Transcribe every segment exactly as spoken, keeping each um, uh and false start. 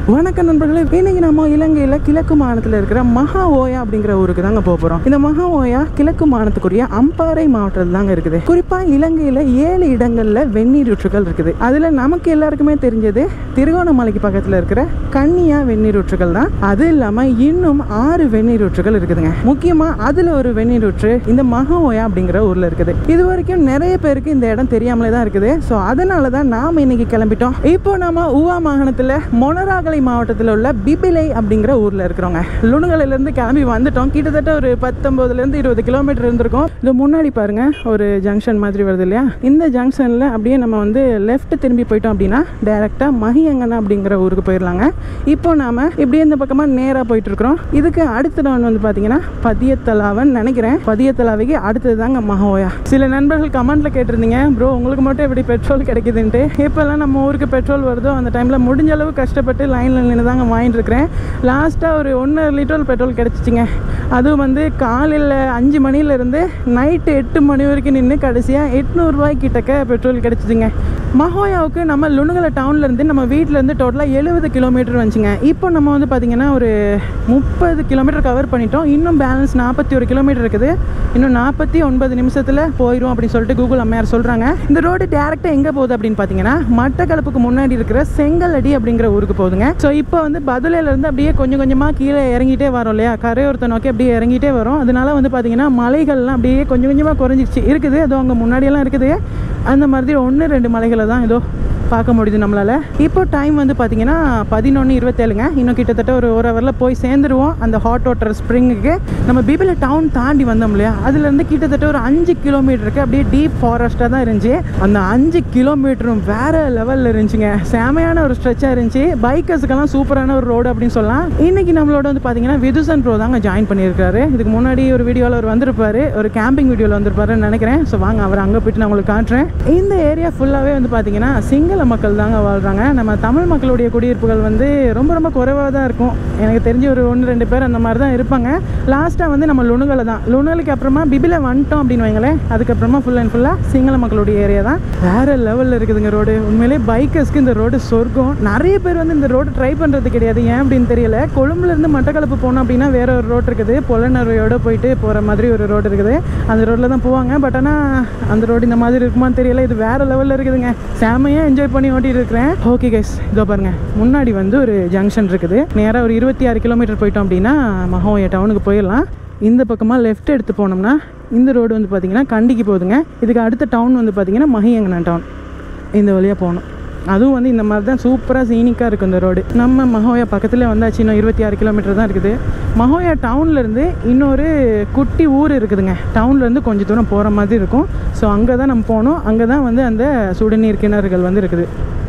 வணக்கம் நண்பர்களே, இன்னைக்கு நம்ம இலங்கையில் கிழக்கு மாநிலத்தில் இருக்கிற மகாஓயா அப்படிங்கிற ஊருக்கு தாங்க போக போகிறோம். இந்த மகாஓயா கிழக்கு மாநிலத்துக்குரிய அம்பாறை மாவட்டத்தில் தாங்க இருக்குது. குறிப்பாக இலங்கையில் ஏழு இடங்களில் வெந்நீர் ஊற்றுகள் இருக்குது. அதில் நமக்கு எல்லாருக்குமே தெரிஞ்சது திருகோணமலைக்கு பக்கத்தில் இருக்கிற கன்னியா வெந்நீர் ஊற்றுகள் தான். அது இல்லாமல் இன்னும் ஆறு வெந்நீர் ஊற்றுகள் இருக்குதுங்க. முக்கியமாக அதில் ஒரு வெந்நீர் ஊற்று இந்த மகாஓயா அப்படிங்கிற ஊரில் இருக்குது. இது வரைக்கும் நிறைய பேருக்கு இந்த இடம் தெரியாமலே தான் இருக்குது. ஸோ அதனால தான் நாம் இன்னைக்கு கிளம்பிட்டோம். இப்போ நம்ம ஊவா மாகாணத்தில் மொனராகலை மாவட்டத்தில் உள்ள பிபிலை அப்படிங்கிற ஊரில் இருக்கிறோங்க. லுணுங்கலையிலேருந்து கிளம்பி வந்துட்டோம். கிட்டத்தட்ட ஒரு பத்தொம்போதுலேருந்து இருபது கிலோமீட்டர் இருந்திருக்கும். இது முன்னாடி பாருங்க ஒரு ஜங்ஷன் மாதிரி வருது இல்லையா? இந்த ஜங்ஷனில் அப்படியே நம்ம வந்து லெஃப்ட் திரும்பி போயிட்டோம் அப்படின்னா டைரெக்டாக மஹியங்கனா அப்படிங்கிற ஊருக்கு போயிடலாங்க. இப்போ நாம் இப்படியே இந்த பக்கமாக நேராக போயிட்டு இருக்கிறோம். இதுக்கு அடுத்த நான் வந்து பார்த்தீங்கன்னா பதியத்தலாவன்னு நினைக்கிறேன். பதியத்தலாவைக்கு அடுத்தது தாங்க மஹாஓயா. சில நண்பர்கள் கமெண்ட்ல கேட்டிருந்தீங்க, ப்ரோ உங்களுக்கு மட்டும் எப்படி பெட்ரோல் கிடைக்குதுன்ட்டு. இப்போல்லாம் நம்ம ஊருக்கு பெட்ரோல் வருதோ அந்த டைமில் முடிஞ்ச அளவு கஷ்டப்பட்டு லைனில் நின்று தாங்க வாங்கிட்டு இருக்கிறேன். லாஸ்ட்டாக ஒரு ஒன்றரை லிட்டர் பெட்ரோல் கிடச்சிச்சிங்க. அதுவும் வந்து காலையில் அஞ்சு மணிலேருந்து நைட்டு எட்டு மணி வரைக்கும் நின்று கடைசியாக எட்நூறுரூவாய் கிட்டக்க பெட்ரோல் கிடச்சிச்சிங்க. மஹாயாவுக்கு நம்ம லுணுங்கலை டவுன்லேருந்து நம்ம வீட்டிலேருந்து டோட்டலாக எழுபது கிலோமீட்டர் வந்துச்சுங்க. இப்போ நம்ம வந்து பார்த்திங்கன்னா ஒரு முப்பது கிலோமீட்டர் கவர் பண்ணிட்டோம். இன்னும் பேலன்ஸ் நாற்பத்தி ஒரு கிலோமீட்டர் இருக்குது. இன்னும் நாற்பத்தி ஒன்பது நிமிஷத்தில் போயிடும் அப்படின்னு சொல்லிட்டு கூகுள் அம்மையார் சொல்கிறாங்க. இந்த ரோடு டேரெக்டாக எங்கே போகுது அப்படின்னு பார்த்தீங்கன்னா மட்டக்களப்புக்கு முன்னாடி இருக்கிற செங்கலடி அப்படிங்கிற ஊருக்கு போகுதுங்க. ஸோ இப்போ வந்து பதுளையிலேருந்து அப்படியே கொஞ்சம் கொஞ்சமாக கீழே இறங்கிட்டே வரோம் இல்லையா? கரையோரத்தை நோக்கி அப்படியே இறங்கிட்டே வரும். அதனால வந்து பார்த்திங்கன்னா மலைகள்லாம் அப்படியே கொஞ்சம் கொஞ்சமாக குறைஞ்சிச்சு இருக்குது. அதுவும் அங்கே முன்னாடியெல்லாம் இருக்குது. அந்த மாதிரி ஒன்று ரெண்டு மலைகளை தான் ஏதோ பார்க்க முடியுது நம்மளால். இப்போ டைம் வந்து பார்த்திங்கன்னா பதினொன்று இருபத்தேழுங்க. இன்னும் கிட்டத்தட்ட ஒரு ஒரு ஹவரில் போய் சேர்ந்துருவோம் அந்த ஹாட் வாட்டர் ஸ்ப்ரிங்குக்கு. நம்ம பிபிலை டவுன் தாண்டி வந்தோம் இல்லையா? அதுலேருந்து கிட்டத்தட்ட ஒரு அஞ்சு கிலோமீட்டருக்கு அப்படியே டீப் ஃபாரஸ்ட்டாக தான் இருந்துச்சு. அந்த அஞ்சு கிலோமீட்டரும் வேறு லெவலில் இருந்துச்சுங்க. செமையான ஒரு ஸ்ட்ரெச்சாக இருந்துச்சு. பைக்கர்ஸுக்கெல்லாம் சூப்பரான ஒரு ரோடு அப்படின்னு சொல்லலாம். இன்றைக்கி நம்மளோட வந்து பார்த்திங்கன்னா விதுசன் ப்ரோ தாங்க ஜாயின் பண்ணியிருக்காரு. இதுக்கு முன்னாடி ஒரு வீடியோவில் அவர் வந்திருப்பார், ஒரு கேம்பிங் வீடியோவில் வந்திருப்பாருன்னு நினைக்கிறேன். ஸோ வாங்க அவர் அங்கே போய்ட்டு நான் உங்களுக்கு காட்டுறேன். இந்த ஏரியா ஃபுல்லாகவே வந்து பார்த்திங்கன்னா சிங்கள மக்கள் தாங்க வாழ்கிறாங்க. நம்ம தமிழ் மக்களுடைய குடியிருப்புகள் வந்து ரொம்ப ரொம்ப குறைவாக தான் இருக்கும். எனக்கு தெரிஞ்சு ஒரு ஒன்று ரெண்டு பேர் அந்த மாதிரி தான் இருப்பாங்க. லாஸ்ட்டாக வந்து நம்ம லுணுங்கலை தான். லுணுங்கலுக்கு அப்புறமா பிபிலை வந்துட்டோம் அப்படின்னு வைங்களேன். அதுக்கப்புறமா ஃபுல் அண்ட் ஃபுல்லாக சிங்கள மக்களுடைய ஏரியா தான். வேறு லெவலில் இருக்குதுங்க ரோடு. உண்மையிலே பைக்கர்ஸ்க்கு இந்த ரோடு சொர்க்கம். நிறைய பேர் வந்து இந்த ரோடு ட்ரை பண்ணுறது கிடையாது. ஏன் அப்படின்னு தெரியல. கொழும்புலேருந்து மட்டக்களப்பு போனோம் அப்படின்னா வேற ஒரு ரோடு இருக்குது. பொலனறுவையோடு போயிட்டு போகிற மாதிரி ஒரு ரோடு இருக்குது. அந்த ரோட்டில் தான் போவாங்க. பட் ஆனால் அந்த ரோடு இந்த மாதிரி இருக்குமான்னு தெரியல. இது வேறு லெவலில் இருக்குதுங்க. செமையாக என்ஜாய் பண்ணி ஓட்டிட்டு இருக்கிறேன். ஓகே கைஸ், இதோ பாருங்க முன்னாடி வந்து ஒரு ஜங்ஷன் இருக்குது. நேராக ஒரு இருபத்தி ஆறு கிலோமீட்டர் போயிட்டோம் அப்படின்னா மஹாஓயா டவுனுக்கு போயிடலாம். இந்த பக்கமாக லெஃப்ட் எடுத்து போனோம்னா இந்த ரோடு வந்து பார்த்திங்கன்னா கண்டிக்கு போகுதுங்க. இதுக்கு அடுத்த டவுன் வந்து பார்த்திங்கன்னா மஹியங்கனா டவுன். இந்த வழியாக போகணும். அதுவும் வந்து இந்த மாதிரி தான் சூப்பராக சீனிக்காக இருக்கும் இந்த ரோடு. நம்ம மஹாஓயா பக்கத்தில் வந்தாச்சு. இன்னும் இருபத்தி ஆறு கிலோமீட்டர் தான் இருக்குது. மஹாஓயா டவுன்லேருந்து இன்னொரு குட்டி ஊர் இருக்குதுங்க. டவுன்லேருந்து கொஞ்சம் தூரம் போகிற மாதிரி இருக்கும். ஸோ அங்கே தான் நம்ம போகணும். அங்கே தான் வந்து அந்த சுடுநீர் கிணறுகள் வந்து இருக்குது.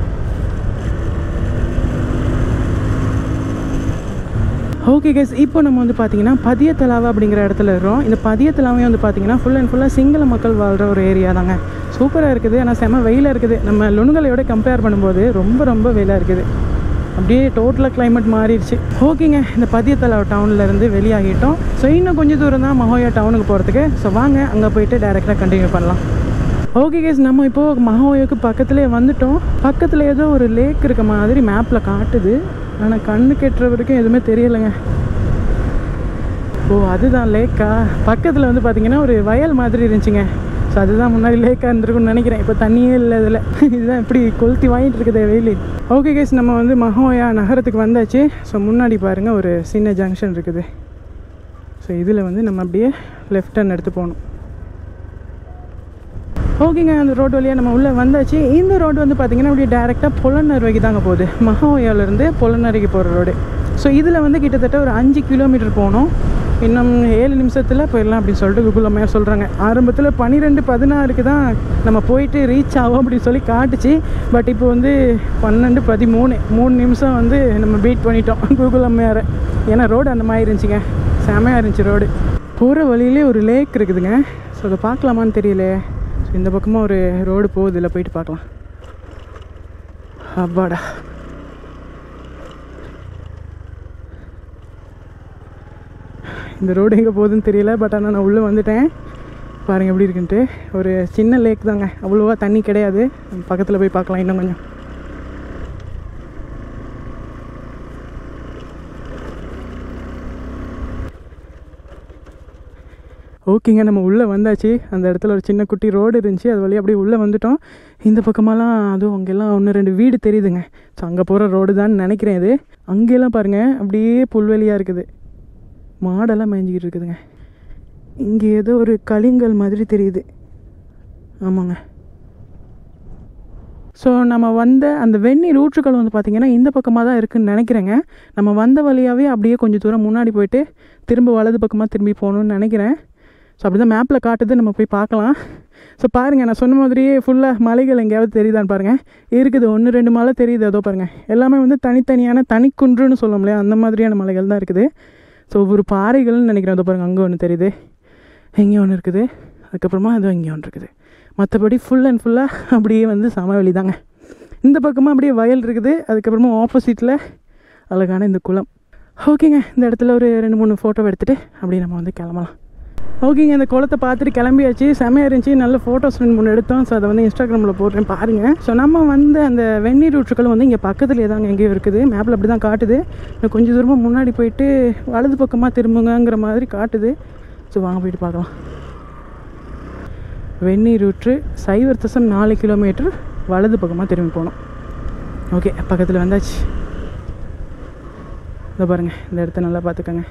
ஓகே கேஸ், இப்போ நம்ம வந்து பார்த்திங்கன்னா பதியத்தலாவை அப்படிங்கிற இடத்துல இருக்கிறோம். இந்த பதியத்தலாவே வந்து பார்த்திங்கன்னா ஃபுல் அண்ட் ஃபுல்லாக சிங்கள மக்கள் வாழ்கிற ஒரு ஏரியா தாங்க. சூப்பராக இருக்குது. ஆனால் செம வெயிலாக இருக்குது. நம்ம லுணுங்கலையோட கம்பேர் பண்ணும்போது ரொம்ப ரொம்ப வெயிலாக இருக்குது. அப்படியே டோட்டலாக கிளைமேட் மாறிடுச்சு. ஓகேங்க, இந்த பதியத்தலாவை டவுன்லேருந்து வெளியாகிட்டோம். ஸோ இன்னும் கொஞ்சம் தூரம் தான் மஹாஓயா டவுனுக்கு போகிறதுக்கு. ஸோ வாங்க அங்கே போயிட்டு டைரெக்டாக கண்டினியூ பண்ணலாம். ஓகே கேஸ், நம்ம இப்போது மஹாஓயாவுக்கு பக்கத்துலேயே வந்துட்டோம். பக்கத்தில் ஏதோ ஒரு லேக் இருக்க மாதிரி மேப்பில் காட்டுது. ஆனால் கண்ணு கெட்டுற வரைக்கும் எதுவுமே தெரியலைங்க. ஓ, அதுதான் லேக்கா? பக்கத்தில் வந்து பார்த்திங்கன்னா ஒரு வயல் மாதிரி இருந்துச்சுங்க. ஸோ அதுதான் முன்னாடி லேக்காக இருந்திருக்குன்னு நினைக்கிறேன். இப்போ தண்ணியே இல்லை இதில். இதுதான் இப்படி கொளுத்தி வாங்கிட்டு இருக்குதே வெயில். ஓகே கேஸ், நம்ம வந்து மஹாஓயா நகரத்துக்கு வந்தாச்சு. ஸோ முன்னாடி பாருங்கள் ஒரு சின்ன ஜங்ஷன் இருக்குது. ஸோ இதில் வந்து நம்ம அப்படியே லெஃப்ட் ஹேண்ட் எடுத்து போகணும். ஓகேங்க, அந்த ரோடு வழியாக நம்ம உள்ளே வந்தாச்சு. இந்த ரோடு வந்து பார்த்திங்கன்னா அப்படியே டேரெக்டாக பொலனறுவைக்கு தாங்க போகுது. மஹாஓயாவிலேருந்து பொலனறுவைக்கு போகிற ரோடு. ஸோ இதில் வந்து கிட்டத்தட்ட ஒரு அஞ்சு கிலோமீட்டர் போகணும். இன்னும் ஏழு நிமிஷத்தில் போயிடலாம் அப்படின்னு சொல்லிட்டு கூகுள் அம்மையார் சொல்கிறாங்க. ஆரம்பத்தில் பன்னிரெண்டு பதினாறுக்கு தான் நம்ம போயிட்டு ரீச் ஆகும் அப்படின்னு சொல்லி காட்டுச்சு. பட் இப்போ வந்து பன்னெண்டு பதிமூணு மூணு நிமிஷம் வந்து நம்ம பீட் பண்ணிட்டோம் கூகுள் அம்மையாரை. ஏன்னா ரோடு அந்த மாதிரி இருந்துச்சுங்க. செமையாக இருந்துச்சு ரோடு. போகிற வழியிலே ஒரு லேக் இருக்குதுங்க. ஸோ அதை பார்க்கலாமான்னு தெரியல. ஸோ இந்த பக்கமாக ஒரு ரோடு போகுது. இதில் போயிட்டு பார்க்கலாம். அப்பாடா, இந்த ரோடு எங்கே போகுதுன்னு தெரியல. பட் ஆனால் நான் உள்ளே வந்துட்டேன். பாருங்கள் எப்படி இருக்குன்ட்டு. ஒரு சின்ன லேக் தாங்க, அவ்வளோவா தண்ணி கிடையாது. பக்கத்தில் போய் பார்க்கலாம் இன்னும் கொஞ்சம். ஓகேங்க, நம்ம உள்ளே வந்தாச்சு. அந்த இடத்துல ஒரு சின்ன குட்டி ரோடு இருந்துச்சு, அது வழியாக அப்படியே உள்ளே வந்துவிட்டோம். இந்த பக்கமெல்லாம் அதுவும் அங்கெல்லாம் ஒன்று ரெண்டு வீடு தெரியுதுங்க. ஸோ அங்கே போகிற ரோடு தான் நினைக்கிறேன். இது அங்கெல்லாம் பாருங்கள், அப்படியே புல்வெளியாக இருக்குது, மாடெல்லாம் மேய்ஞ்சிக்கிட்டு இருக்குதுங்க. இங்கே ஏதோ ஒரு கலிங்கல் மாதிரி தெரியுது. ஆமாங்க. ஸோ நம்ம வந்த அந்த வெந்நீர் ஊற்றுக்கள் வந்து பார்த்திங்கன்னா இந்த பக்கமாக தான் இருக்குதுன்னு நினைக்கிறேங்க. நம்ம வந்த வழியாகவே அப்படியே கொஞ்சம் தூரம் முன்னாடி போயிட்டு திரும்ப வலது பக்கமாக திரும்பி போகணுன்னு நினைக்கிறேன். ஸோ அப்படி தான் மேப்பில் காட்டுது, நம்ம போய் பார்க்கலாம். ஸோ பாருங்கள், நான் சொன்ன மாதிரியே ஃபுல்லாக மலைகள் எங்கேயாவது தெரியுதான்னு பாருங்கள். இருக்குது, ஒன்று ரெண்டு மலை தெரியுது. அதோ பாருங்கள், எல்லாமே வந்து தனித்தனியான தனிக்குன்றுன்னு சொல்ல முடியாது, அந்த மாதிரியான மலைகள் தான் இருக்குது. ஸோ ஒவ்வொரு பாறைகள்னு நினைக்கிறேன். அதோ பாருங்கள், அங்கே ஒன்று தெரியுது, எங்கே ஒன்று இருக்குது, அதுக்கப்புறமா அதோ இங்கே ஒன்று இருக்குது. மற்றபடி ஃபுல் அண்ட் ஃபுல்லாக அப்படியே வந்து சமவெளி தாங்க. இந்த பக்கமாக அப்படியே வயல் இருக்குது, அதுக்கப்புறமா ஆப்போசிட்டில் அழகான இந்த குளம். ஓகேங்க, இந்த இடத்துல ஒரு ரெண்டு மூணு ஃபோட்டோ எடுத்துகிட்டு அப்படியே நம்ம வந்து கிளம்பலாம். ஓகேங்க, இந்த குளத்தை பார்த்துட்டு கிளம்பியாச்சு. செமையாக இருந்துச்சு, நல்ல ஃபோட்டோஸ் ரெண்டு மூணு எடுத்தோம். ஸோ அதை வந்து இன்ஸ்டாகிராமில் போடுறேன் பாருங்கள். ஸோ நம்ம வந்து அந்த வெந்நீர் ஊற்றுக்கள் வந்து இங்கே பக்கத்துலேயே தாங்க எங்கேயோ இருக்குது. மேப்பில் அப்படி தான் காட்டுது. இன்னும் கொஞ்சம் தூரமாக முன்னாடி போயிட்டு வலது பக்கமாக திரும்புங்கிற மாதிரி காட்டுது. ஸோ வாங்க போயிட்டு பார்க்கலாம். வெந்நீர் ஊற்று சைவர் தசம் நாலு கிலோமீட்டர் வலது பக்கமாக திரும்பி போகணும். ஓகே, பக்கத்தில் வந்தாச்சு. இதை பாருங்கள், இந்த இடத்த நல்லா பார்த்துக்கோங்க.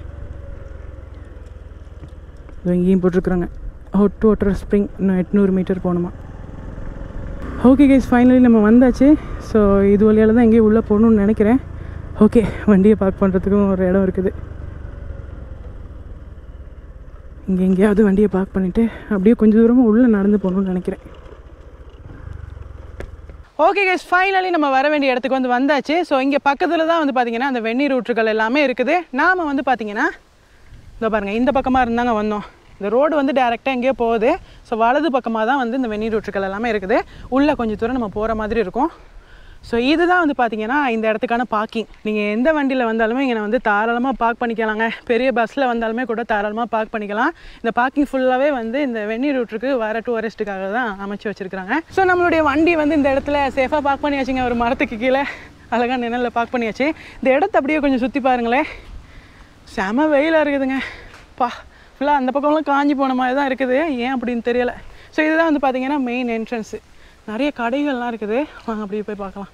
இது இங்கேயும் போட்டிருக்குறாங்க, ஹாட் வாட்டர் ஸ்ப்ரிங், இன்னும் எட்நூறு மீட்டர் போகணுமா. ஓகே கைஸ், ஃபைனலி நம்ம வந்தாச்சு. ஸோ இது வழியால் தான் எங்கேயும் உள்ளே போகணுன்னு நினைக்கிறேன். ஓகே, வண்டியை பார்க் பண்ணுறதுக்கும் ஒரு இடம் இருக்குது. இங்கே எங்கேயாவது வண்டியை பார்க் பண்ணிவிட்டு அப்படியே கொஞ்சம் தூரமாக உள்ளே நடந்து போகணுன்னு நினைக்கிறேன். ஓகே கைஸ், ஃபைனலி நம்ம வர வேண்டிய இடத்துக்கு வந்து வந்தாச்சு. ஸோ இங்கே பக்கத்தில் தான் வந்து பார்த்திங்கன்னா அந்த வெந்நீர் ஊற்றுகள் எல்லாமே இருக்குது. நாம் வந்து பார்த்திங்கன்னா இதோ பாருங்கள், இந்த பக்கமாக இருந்தாங்க வந்தோம். இந்த ரோடு வந்து டேரெக்டாக எங்கேயோ போகுது. ஸோ வலது பக்கமாக தான் வந்து இந்த வெந்நீர் ஊற்றுக்கள் எல்லாமே இருக்குது. உள்ளே கொஞ்சம் தூரம் நம்ம போகிற மாதிரி இருக்கும். ஸோ இதுதான் வந்து பார்த்திங்கன்னா இந்த இடத்துக்கான பார்க்கிங். நீங்கள் எந்த வண்டியில் வந்தாலுமே இங்கே வந்து தாராளமாக பார்க் பண்ணிக்கலாங்க. பெரிய பஸ்ஸில் வந்தாலுமே கூட தாராளமாக பார்க் பண்ணிக்கலாம். இந்த பார்க்கிங் ஃபுல்லாகவே வந்து இந்த வெந்நீர் ஊற்றுக்கு வர டூரிஸ்ட்டுக்காக தான் அமைச்சு வச்சுருக்காங்க. ஸோ நம்மளுடைய வண்டி வந்து இந்த இடத்துல சேஃபாக பார்க் பண்ணியாச்சுங்க. ஒரு மரத்துக்கு கீழே அழகாக நிழலில் பார்க் பண்ணியாச்சு. இந்த இடத்த அப்படியே கொஞ்சம் சுற்றி பாருங்களேன், செம வெயிலாக இருக்குதுங்க. பா, ஃபுல்லாக அந்த பக்கம்லாம் காஞ்சி போன மாதிரி தான் இருக்குது, ஏன் அப்படின்னு தெரியலை. ஸோ இதுதான் வந்து பார்த்திங்கன்னா மெயின் என்ட்ரன்ஸு. நிறைய கடைகள்லாம் இருக்குது, வாங்க அப்படியே போய் பார்க்கலாம்.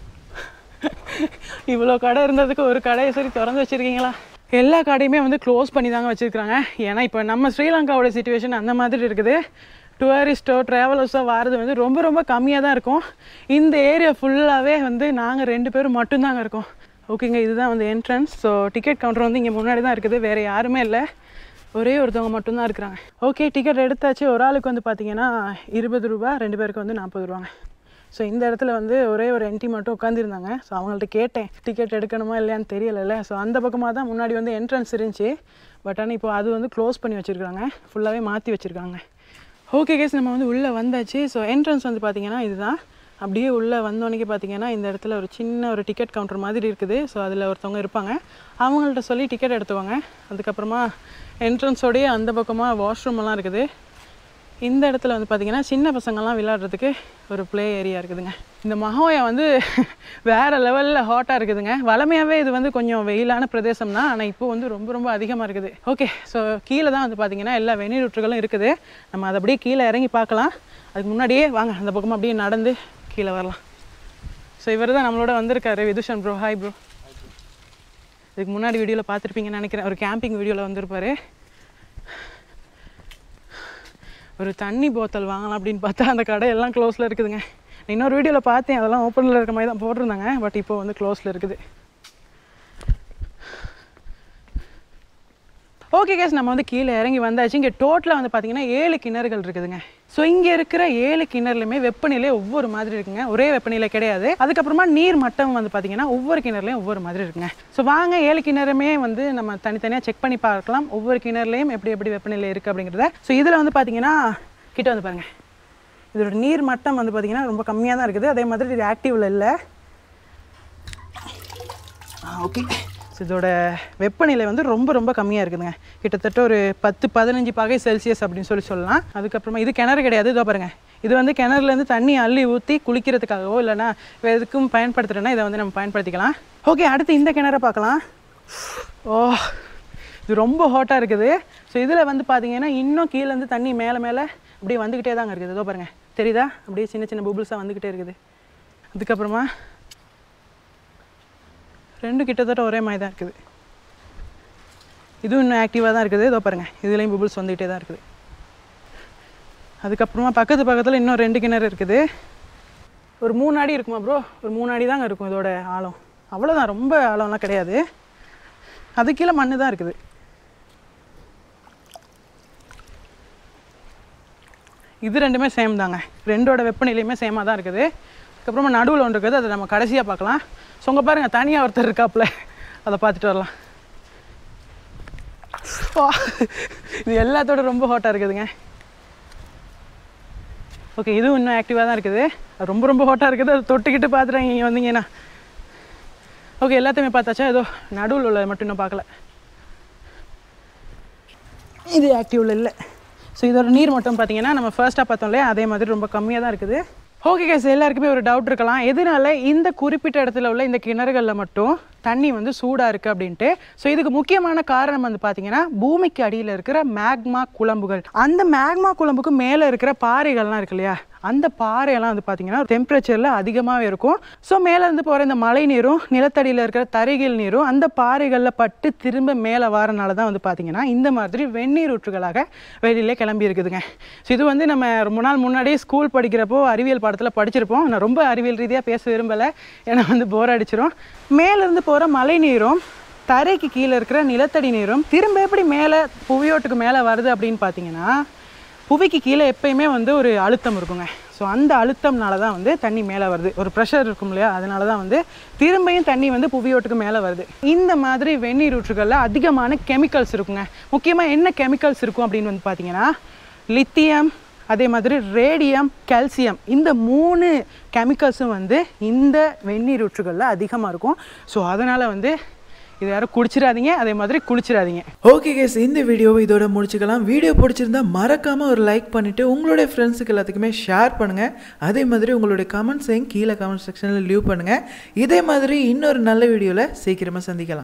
இவ்வளோ கடை இருந்ததுக்கு ஒரு கடையை சரி திறந்து வச்சுருக்கீங்களா? எல்லா கடையுமே வந்து க்ளோஸ் பண்ணி தாங்க வச்சுருக்குறாங்க. ஏன்னா இப்போ நம்ம ஸ்ரீலங்காவோட சிச்சுவேஷன் அந்த மாதிரி இருக்குது. டூரிஸ்ட்டோ ட்ராவலர்ஸோ வாரது வந்து ரொம்ப ரொம்ப கம்மியாக தான் இருக்கும். இந்த ஏரியா ஃபுல்லாகவே வந்து நாங்கள் ரெண்டு பேரும் மட்டும்தாங்க இருக்கோம். ஓகேங்க, இதுதான் வந்து என்ட்ரன்ஸ். ஸோ டிக்கெட் கவுண்டர் வந்து இங்கே முன்னாடி தான் இருக்குது, வேறு யாருமே இல்லை, ஒரே ஒருத்தவங்க மட்டும்தான் இருக்கிறாங்க. ஓகே, டிக்கெட் எடுத்தாச்சு. ஒரு ஆளுக்கு வந்து பார்த்திங்கன்னா இருபது ரூபா, ரெண்டு பேருக்கு வந்து நாற்பது ரூபாங்க. ஸோ இந்த இடத்துல வந்து ஒரே ஒரு என்ட்ரி மட்டும் உட்காந்துருந்தாங்க. ஸோ அவங்கள்ட்ட கேட்டேன் டிக்கெட் எடுக்கணுமா இல்லையான்னு தெரியலைல்ல. ஸோ அந்த பக்கமாக தான் முன்னாடி வந்து என்ட்ரன்ஸ் இருந்துச்சு. பட் ஆனால் இப்போ அது வந்து க்ளோஸ் பண்ணி வச்சுருக்காங்க, ஃபுல்லாகவே மாற்றி வச்சுருக்காங்க. ஓகே கேஸ், நம்ம வந்து உள்ளே வந்தாச்சு. ஸோ என்ட்ரன்ஸ் வந்து பார்த்திங்கன்னா இதுதான். அப்படியே உள்ளே வந்தோடனே பார்த்திங்கன்னா இந்த இடத்துல ஒரு சின்ன ஒரு டிக்கெட் கவுண்டர் மாதிரி இருக்குது. ஸோ அதில் ஒருத்தவங்க இருப்பாங்க, அவங்கள்ட்ட சொல்லி டிக்கெட் எடுத்துவாங்க. அதுக்கப்புறமா என்ட்ரன்ஸோடையே அந்த பக்கமாக வாஷ்ரூமெல்லாம் இருக்குது. இந்த இடத்துல வந்து பார்த்திங்கன்னா சின்ன பசங்கள்லாம் விளையாடுறதுக்கு ஒரு ப்ளே ஏரியா இருக்குதுங்க. இந்த மஹோயா வந்து வேறு லெவலில் ஹாட்டாக இருக்குதுங்க. வளமையாகவே இது வந்து கொஞ்சம் வெயிலான பிரதேசம் தான், ஆனால் இப்போ வந்து ரொம்ப ரொம்ப அதிகமாக இருக்குது. ஓகே, ஸோ கீழே தான் வந்து பார்த்திங்கன்னா எல்லா வெந்நீர் ஊற்றுகளும் இருக்குது. நம்ம அதை அப்படியே கீழே இறங்கி பார்க்கலாம். அதுக்கு முன்னாடியே வாங்க அந்த பக்கமாக அப்படியே நடந்து கீழே வரலாம். ஸோ இவர் தான் நம்மளோட வந்திருக்காரு, விதுஷன் ப்ரோ. Hi bro. இதுக்கு முன்னாடி வீடியோவில் பார்த்துருப்பீங்கன்னு நினைக்கிறேன், ஒரு கேம்பிங் வீடியோவில் வந்திருப்பார். ஒரு தண்ணி போத்தல் வாங்கலாம் அப்படின்னு பார்த்தா அந்த கடை எல்லாம் க்ளோஸில் இருக்குதுங்க. இன்னொரு வீடியோவில் பார்த்தேன், அதெல்லாம் ஓப்பனில் இருக்க மாதிரி தான் போட்டிருந்தாங்க. பட் இப்போ வந்து க்ளோஸில் இருக்குது. ஓகே கேஸ், நம்ம வந்து கீழே இறங்கி வந்தாச்சு. இங்கே டோட்டலாக வந்து பார்த்திங்கன்னா ஏழு கிணறுகள் இருக்குதுங்க. ஸோ இங்கே இருக்கிற ஏழு கிணறுலையுமே வெப்பநிலை ஒவ்வொரு மாதிரி இருக்குங்க, ஒரே வெப்பநிலை கிடையாது. அதுக்கப்புறமா நீர் மட்டம் வந்து பார்த்திங்கன்னா ஒவ்வொரு கிணறுலையும் ஒவ்வொரு மாதிரி இருக்குங்க. ஸோ வாங்க ஏழு கிணறுமே வந்து நம்ம தனித்தனியாக செக் பண்ணி பார்க்கலாம், ஒவ்வொரு கிணறுலையும் எப்படி எப்படி வெப்பநிலை இருக்குது அப்படிங்கிறத. ஸோ இதில் வந்து பார்த்திங்கன்னா கிட்ட வந்து பாருங்கள், இதோட நீர் மட்டம் வந்து பார்த்திங்கன்னா ரொம்ப கம்மியாக தான் இருக்குது. அதே மாதிரி இது ஆக்டிவில் இல்லை. ஓகே, ஸோ இதோட வெப்பநிலை வந்து ரொம்ப ரொம்ப கம்மியாக இருக்குதுங்க. கிட்டத்தட்ட ஒரு பத்து பதினஞ்சு பாகை செல்சியஸ் அப்படின்னு சொல்லி சொல்லலாம். அதுக்கப்புறமா இது கிணறு கிடையாது, இதோ பாருங்கள், இது வந்து கிணறுலேருந்து தண்ணி அள்ளி ஊற்றி குளிக்கிறதுக்காகவோ இல்லைனா எதுக்கும் பயன்படுத்துகிறேன்னா இதை வந்து நம்ம பயன்படுத்திக்கலாம். ஓகே, அடுத்து இந்த கிணறை பார்க்கலாம். ஓ, இது ரொம்ப ஹாட்டாக இருக்குது. ஸோ இதில் வந்து பார்த்தீங்கன்னா இன்னும் கீழேருந்து தண்ணி மேலே மேலே அப்படியே வந்துக்கிட்டே தாங்க இருக்குது. இதோ பாருங்கள், தெரியுதா? அப்படியே சின்ன சின்ன பபுள்ஸாக வந்துக்கிட்டே இருக்குது. அதுக்கப்புறமா ரெண்டும் கிட்டத்தட்ட ஒரே மாதிரி தான் இருக்குது. இதுவும் இன்னும் ஆக்டிவாக தான் இருக்குது. இதோ பாருங்கள், இதுலேயும் பபுள்ஸ் வந்துக்கிட்டே தான் இருக்குது. அதுக்கப்புறமா பக்கத்து பக்கத்தில் இன்னும் ரெண்டு கிணறு இருக்குது. ஒரு மூணு அடி இருக்குமா ப்ரோ? ஒரு மூணு அடி தாங்க இருக்கும் இதோட ஆழம். அவ்வளோதான், ரொம்ப ஆழம்லாம் கிடையாது. அது கீழே மண்ணு தான் இருக்குது. இது ரெண்டுமே சேம் தாங்க. ரெண்டோட வெப்பநிலையுமே சேமாக தான் இருக்குது. அதுக்கப்புறமா நடுவில் ஒன்று இருக்குது, அதை நம்ம கடைசியாக பார்க்கலாம். ஸோ உங்கள் பாருங்கள், தனியாக ஒருத்தர் இருக்காப்புல, அதை பார்த்துட்டு வரலாம். இது எல்லாத்தோட ரொம்ப ஹாட்டாக இருக்குதுங்க. ஓகே, இதுவும் இன்னும் ஆக்டிவாக தான் இருக்குது. அது ரொம்ப ரொம்ப ஹாட்டாக இருக்குது. அதை தொட்டுக்கிட்டு பார்த்துட்டாங்க இங்கே வந்தீங்கன்னா. ஓகே, எல்லாத்தையுமே பார்த்தாச்சா? ஏதோ நடுவில் உள்ள மட்டும் இன்னும் பார்க்கல. இது ஆக்டிவில் இல்லை. ஸோ இதோட நீர் மட்டும் பார்த்தீங்கன்னா நம்ம ஃபர்ஸ்ட்டாக பார்த்தோம் இல்லையா, அதே மாதிரி ரொம்ப கம்மியாக தான் இருக்குது. ஓகே கேஸ், எல்லாருக்குமே ஒரு டவுட் இருக்கலாம், எதனால இந்த குறிப்பிட்ட இடத்துல உள்ள இந்த கிணறுகளில் மட்டும் தண்ணி வந்து சூடாக இருக்குது அப்படின்ட்டு. ஸோ இதுக்கு முக்கியமான காரணம் வந்து பார்த்தீங்கன்னா பூமிக்கு அடியில் இருக்கிற மேக்மா குழம்புகள். அந்த மேக்மா குழம்புக்கு மேலே இருக்கிற பாறைகள்லாம் இருக்கு இல்லையா, அந்த பாறையெல்லாம் வந்து பார்த்தீங்கன்னா டெம்பரேச்சரில் அதிகமாகவே இருக்கும். ஸோ மேலேருந்து போகிற இந்த மழை நீரும் நிலத்தடியில் இருக்கிற தரைகள் நீரும் அந்த பாறைகளில் பட்டு திரும்ப மேலே வரனால தான் வந்து பார்த்தீங்கன்னா இந்த மாதிரி வெந்நீர் ஊற்றுகளாக வெளியிலே கிளம்பி இருக்குதுங்க. ஸோ இது வந்து நம்ம ரொம்ப நாள் முன்னாடியே ஸ்கூல் படிக்கிறப்போ அறிவியல் பாடத்தில் படிச்சிருப்போம். நான் ரொம்ப அறிவியல் ரீதியாக பேச விரும்பலை, ஏன்னா வந்து போர் அடிச்சிடும். மேலேருந்து போகிற மழை நீரும் தரைக்கு கீழே இருக்கிற நிலத்தடி நீரும் திரும்ப எப்படி மேலே புவியோட்டுக்கு மேலே வருது அப்படின்னு பார்த்தீங்கன்னா, புவிக்கு கீழே எப்பயுமே வந்து ஒரு அழுத்தம் இருக்குங்க. ஸோ அந்த அழுத்தம்னால தான் வந்து தண்ணி மேலே வருது. ஒரு ப்ரெஷர் இருக்கும் இல்லையா, அதனால தான் வந்து திரும்பியும் தண்ணி வந்து புவியோட்டுக்கு மேலே வருது. இந்த மாதிரி வெந்நீர் ஊற்றுகளில் அதிகமான கெமிக்கல்ஸ் இருக்குங்க. முக்கியமாக என்ன கெமிக்கல்ஸ் இருக்கும் அப்படின்னு வந்து பார்த்தீங்கன்னா, லித்தியம், அதே மாதிரி ரேடியம், கால்சியம், இந்த மூணு கெமிக்கல்ஸும் வந்து இந்த வெந்நீர் ஊற்றுகளில் அதிகமாக இருக்கும். ஸோ அதனால் வந்து இது யாரும் குடிச்சிடாதீங்க, அதே மாதிரி குளிச்சிடாதீங்க. ஓகே கேஸ், இந்த வீடியோவை இதோட முடிச்சுக்கலாம். வீடியோ பிடிச்சிருந்தா மறக்காமல் ஒரு லைக் பண்ணிவிட்டு உங்களுடைய ஃப்ரெண்ட்ஸுக்கு எல்லாத்துக்குமே ஷேர் பண்ணுங்கள். அதே மாதிரி உங்களுடைய கமெண்ட்ஸையும் கீழே கமெண்ட் செக்ஷனில் லீவ் பண்ணுங்கள். இதே மாதிரி இன்னொரு நல்ல வீடியோவில் சீக்கிரமாக சந்திக்கலாம்.